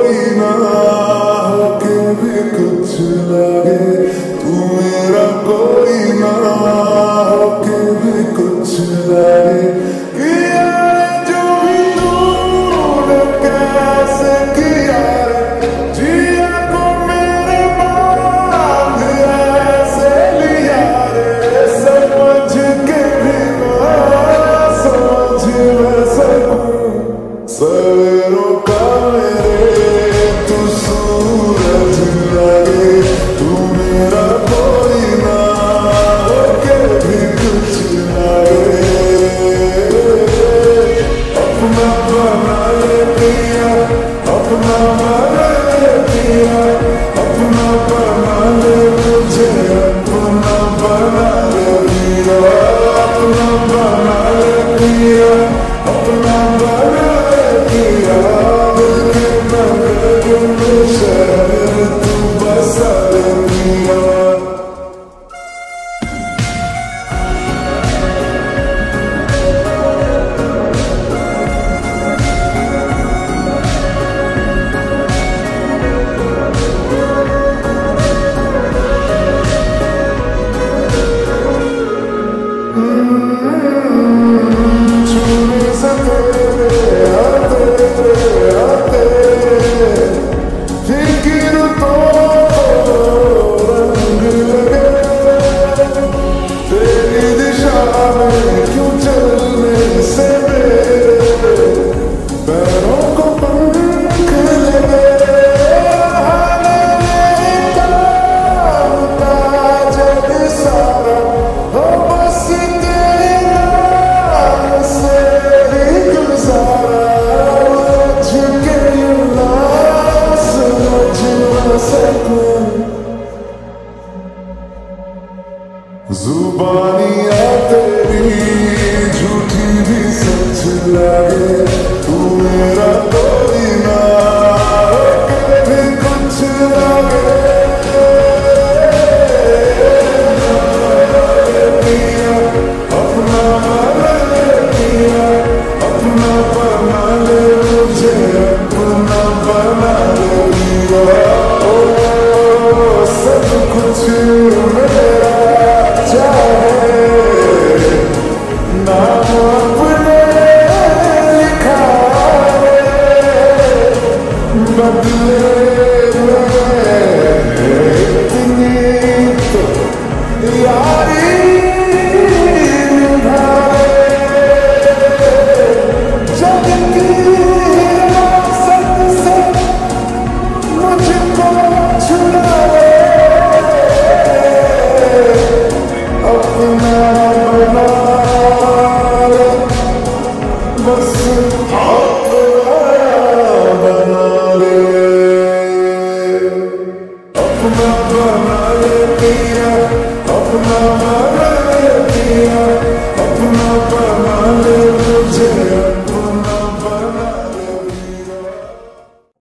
कोई ना होके भी कुछ लगे, तू मेरा कोई ना होके भी कुछ लगे। किया जो भी तूने कैसे किया रे, जिया को मेरे बांध ऐसे लिया रे, समझ के भी ना समझ मैं सकूं सवेरों का मेरे तू सूरज लगे, तू मेरा कोई ना होके भी कुछ लगे। अपना बना ले पिया, अपना बना ले पिया, अपना बना ले मुझे, अपना बना ले पिया, अपना बना ले पिया, अपना बना पिया। दिल के नगर में शहर तू बसा ले पिया। छूने से तेरे आते फिक्र तो रंग लगे, तेरी दिशा में क्यों चलने से मेरे पैरों को पंख लगे। जग सारा हो बस तेरे नाम से ही गुजारा, झुके उल्लास समझ न सकूं, जुबानियां तेरी झूठी भी सच लगे, तू मेरा कोई ना होके भी कुछ लगे। अपना बना ले पिया, अपना बना ले मुझे, अपना बना ले पिया। ओ सब कुछ मेरा चाहे, नाम अपने लिखा है, बदले में इतनी तो यारी निभाए, जग की विरासत से मुझको छुड़ाए, अपना बना ले बस अपना बना ले, अपना बना ले पिया, अपना